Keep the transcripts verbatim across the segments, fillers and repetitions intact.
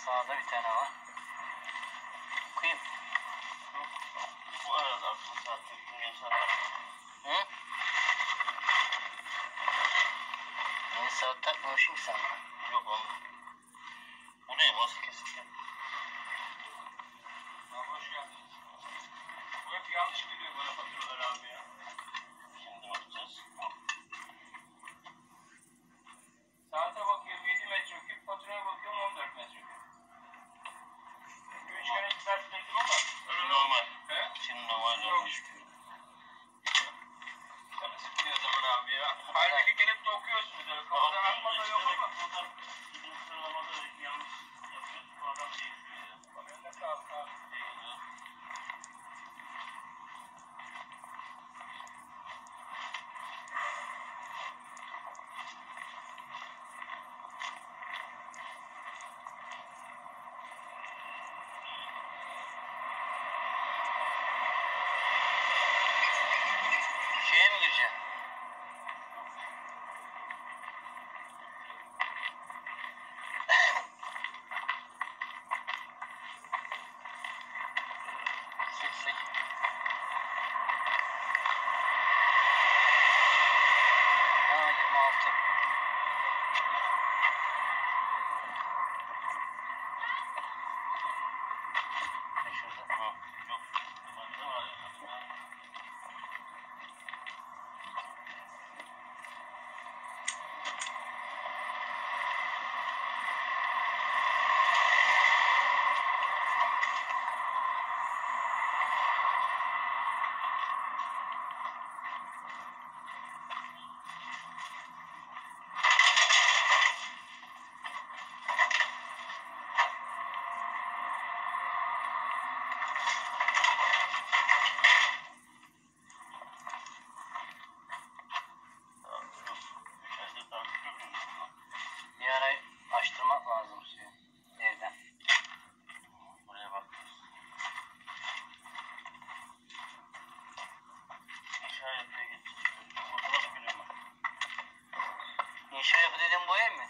Sağda bir tane var. Okuyayım. Bu arada akıl saati yeni saat. Hı? Yeni saat takmamışım ki sen. Yok oğlum. Bu ne? Nasıl kesildi? Hoş geldiniz. Bu hep yanlış geliyor bana faturalar abi ya. Şimdi bakacağız. Saate bakıyorum yedi metreküp, faturaya bakıyorum on dört metreküp. Üç kere yükselttim ama. Öyle normal. He? Şimdi normal Yok. olmuş. Sana sıkılıyor zaman abi ya. Halbuki gelip de okuyorsunuz öyle kafadan atma da yok ama. Burada bizim sıralamada yanlış yapıyoruz. Bu adam değiştiriyor. Önüne sağlık abi. Şeye mi gireceğim? Sik sik. Ha yirmi altı. Ne şurada? Ha, yok. Bende var ya. Bir ara açtırmak lazım suyu. Evden. Buraya bak. İnşa yapıya geçeceğiz. Ortada da gülüyor mu? İnşa yapı dediğin bu ev mi?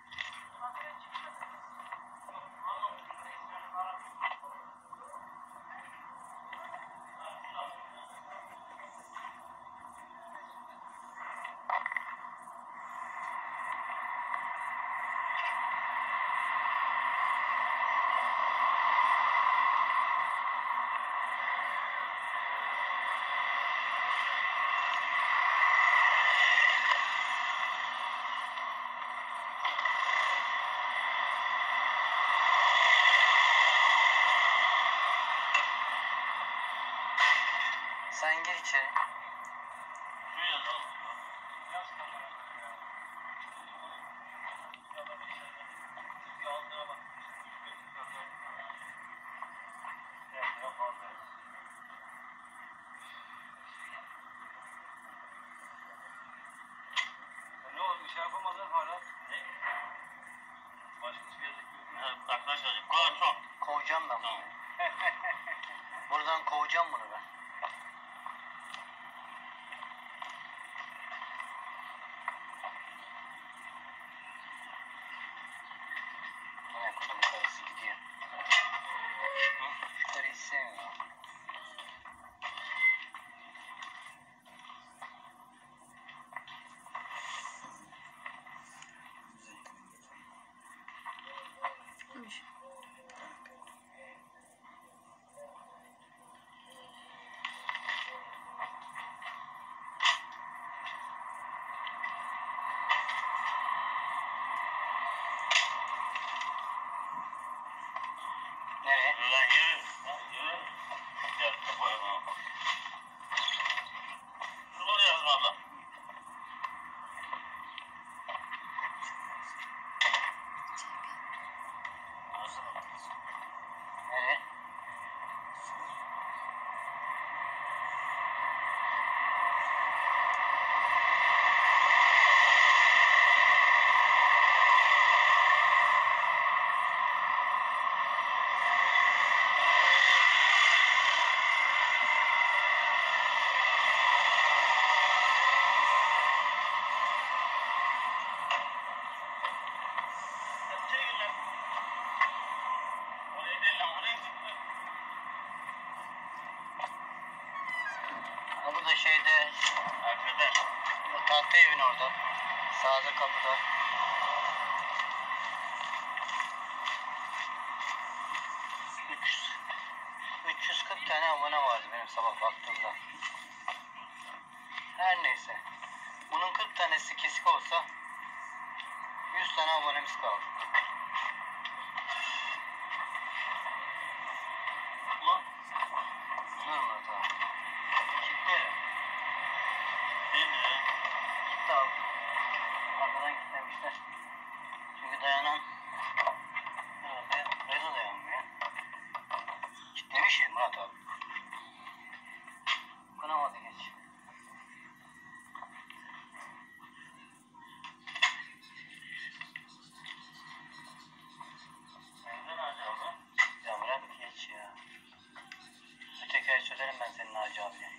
Sen gir içeri. Suyu yazalım. Yaz kamera. Bir aldığa bak. Evet, yok orada. Ne oldu? Şey yapamadın hala. Ne? Başkası gelecek yok. Evet, arkadaşlar, garson. Kovacağım ben bunu. Tamam. Buradan kovacağım bunu ben. Ne kızım karısı gidiyor. Şu karıyı sevmiyorum. Nereye? Ulan yürü. Lan yürü. Gel, kafaya bak. Şurada yazma abla. Nasıl baktınız? Nereye? şeyde Arkada. bu tahta evin orada. Sağda kapıda. üç yüz, üç yüz kırk tane abone vardı benim sabah baktığımda. Her neyse. Bunun kırk tanesi kesik olsa yüz tane abonemiz kaldı. Ulan. Dur Murat abi. Kilitlerim. Değil mi ya? Kilitli abi. Arkadan kilitlemişler. Çünkü dayanan herhalde reza dayanmıyor. Kilitlemiş ya Murat abi. Kınamadı geç. Nereden acaba? Ya bırak geç ya. Öteki ay söylerim ben senin Hacı abiye.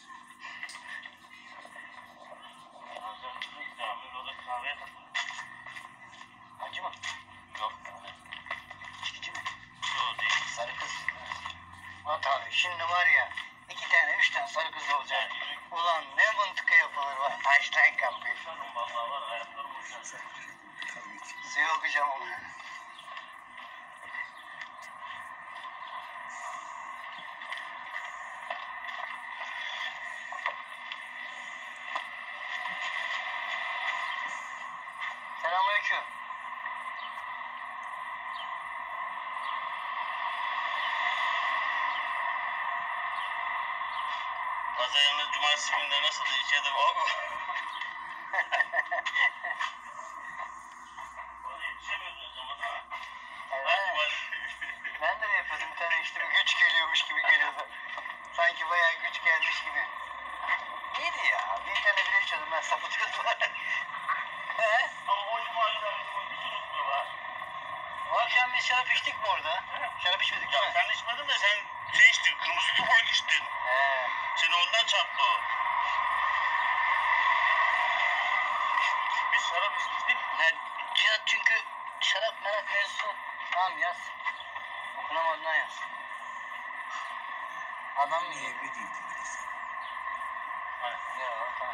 Ağzım kızım caminin orada kahveye takılıyor. Hacı mı? Yok. İçkici mi? Yok değil. Sarı kız. Murat abi şimdi var ya iki tane üç tane sarı kız olacak. Ulan ne mıntıka yapılır var. Einstein kapıyı. Uçarım vallahi var. Ayaklarım uçar. Suya okuyacağım onu. Selamünaleyküm. Pazarımız cumartesi günleri nasıl değişiyordu o mu? Orada yetişemiyorsunuz ama değil mi? Ben Evet. cumartesi. Ben de öyle yapıyordum. Bir tane işte bir güç geliyormuş gibi geliyordu. Sanki bayağı güç gelmiş gibi. İyiydi ya. Bir tane bile içiyordum ben sapıtıyordum. He? Ama o cumartesi akşamı bir sürü kuru var. O akşam biz şarap içtik mi orada? Şarap içmedik değil Ya mi? sen içmedin de sen şey içtin. Kırmızı toprak içtin. He. Seni ondan çarptı o. Biz şarap içmiştik. Ne? Cihat çünkü şarap merak mevzusu. Tamam yaz. Okunamadığından yaz. Adam mı yiyor? Hayır. Yok tamam.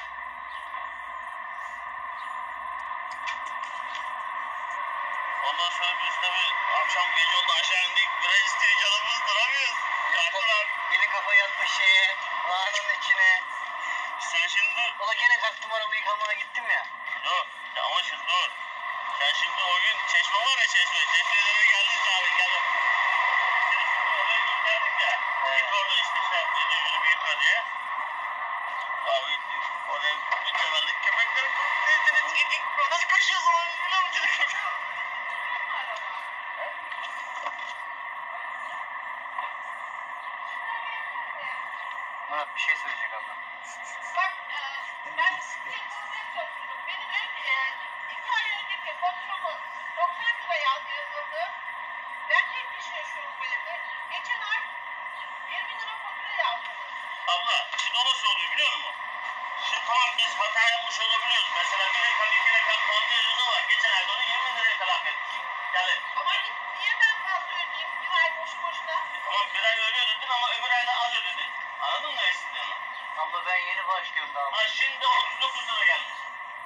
Ondan sonra biz tabii akşam gece oldu aşağı indik. Biraz isteği canımız duramıyoruz. Kalktılar. Yeni kafa yatmış şeye. Lahananın içine. Sen şimdi Ola gene kalktım arabayı yıkamaya gittim ya. Yok. Ya ama şimdi dur. Sen şimdi o gün çeşme var ya çeşme. Çeşmelere geldin abi gelin. Seni şimdi oraya gönderdik ya. Evet. Git orada işte şey yap. Yüzünü bir yıka diye. Abi gittik. Oraya bir seferlik köpekler. Dediniz gittik. Nasıl kaçıyorsun lan? Biliyor musun? Murat bir şey söyleyecek abla. Bak, e, ben size bunu soruyorum. Benim en e, iki ay önceki faturamı doksan lira yaz- yazıldı. Ben tek kişi yaşıyorum bu evde. Geçen ay yirmi lira fatura yazdım. Abla şimdi o nasıl oluyor biliyor musun? Şimdi tamam biz hata yapmış olabiliyoruz. Mesela bir reklam iki reklam fazla yazıyoruz ama geçen ayda onu yirmi liraya telafi etmiş. Yani Ama niye ben fazla ödeyeyim bir ay boşu boşuna? tamam bir ay öyle ödedin ama öbür ayda az ödedin. Anladın mı eskiden? Abla ben yeni başlıyorum daha. Ha şimdi otuz dokuz lira gelmiş.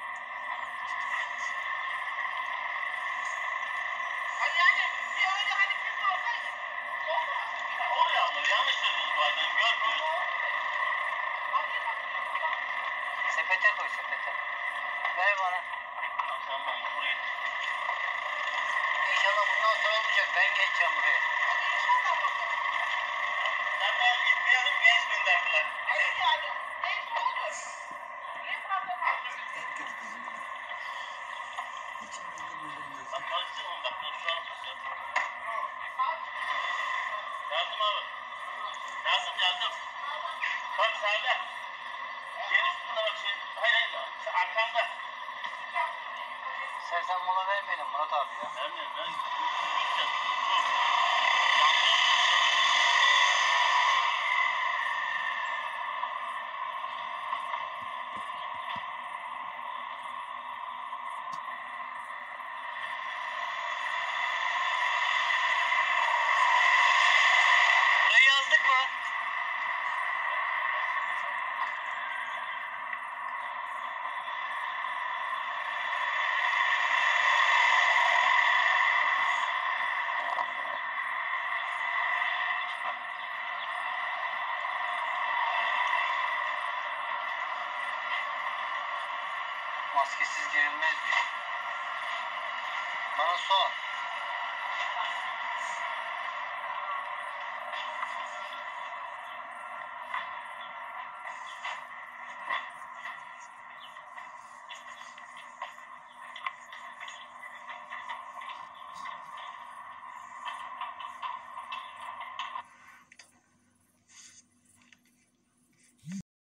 Hani yani bir öyle hani bir olsa olmaması bir Ya oluyor abla yanlış söylüyoruz bazen görmüyoruz. Sepete koy sepete. Ver bana. Tamam tamam ben buraya gittim. İnşallah bundan sonra olmayacak. Ben geçeceğim buraya. Sen daha gitmeyelim genç gönderdiler. Hayır yani neyse olur. Niye fazla fazla? Bak azıcık on dakika şu an kızıyor. Yardım abi. Yardım yardım. Bak sağda. Şeyin üstünde bak şey. Hayır hayır. Arkanda. İstersen mola vermeyelim Murat abi ya. Vermiyorum ben. Gideceğim. Dur. Yandım. Burayı yazdık mı? maskesiz girilmez diyor. Bana sor.